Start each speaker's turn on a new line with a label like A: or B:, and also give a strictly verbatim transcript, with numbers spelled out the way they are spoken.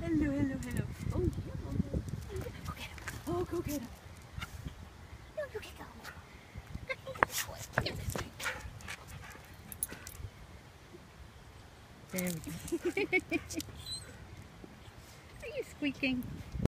A: Hello, hello, hello. Oh, yeah. Go get him. Oh, go get him. No, you can go. There we go. Are you squeaking?